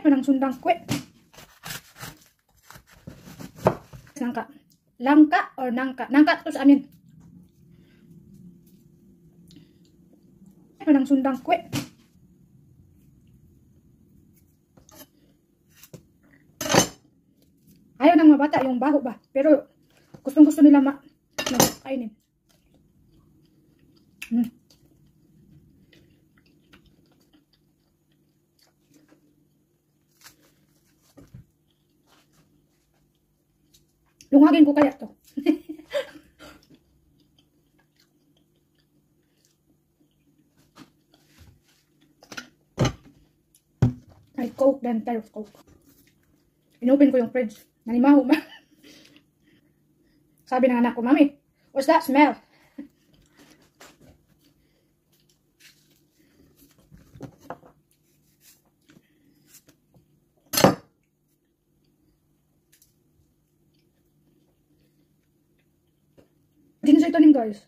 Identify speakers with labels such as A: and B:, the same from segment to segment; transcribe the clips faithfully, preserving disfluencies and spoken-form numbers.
A: Manang sundang kwe. Nangka. Langka or nangka. Nangka to sa amin. Manang sundang kwe. Ayaw ng mga bata yung baho ba. Pero gustong gusto nila ma kainin. Hmm. Lungagin ko kaya to. Ay, Coke then tayo Coke. Inopen ko yung fridge. Nanimaho ba? Sabi ng anak ko, Mami, what's that smell? Hindi na siya itanim, guys.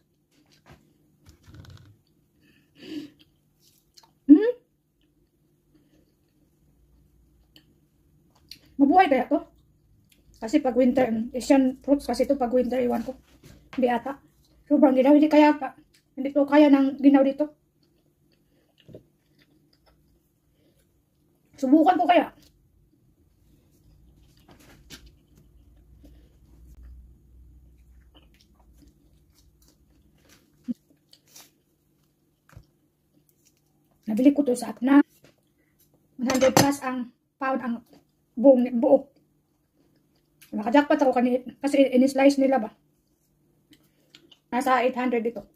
A: Hmm? Mabuhay kaya to? Kasi pag winter, Asian fruits kasi ito pag winter, iwan ko. Hindi ata. Sobrang ginaw, hindi kaya ka. Hindi to kaya ng ginaw dito. Subukan ko kaya. Nabili ko to sa app na one hundred plus ang pound ang buong buo. Nakajackpot ako kanina kasi in-slice nila ba. Nasa eight hundred dito.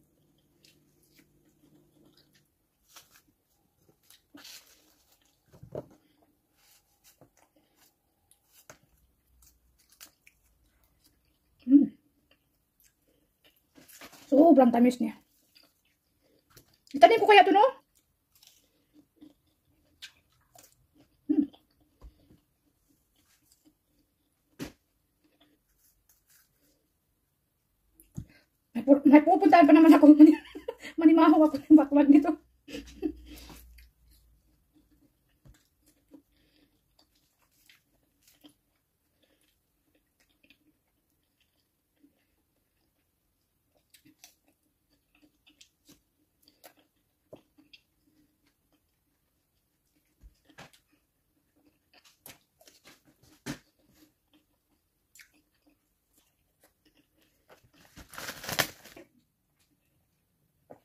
A: Hmm. Sobrang tamis niya. Itanim ko kaya ito, no? May pupuntahan pa naman ako. Manimaho ako ng backward nito.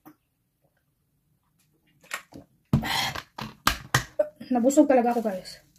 A: Nabusog talaga ako, guys.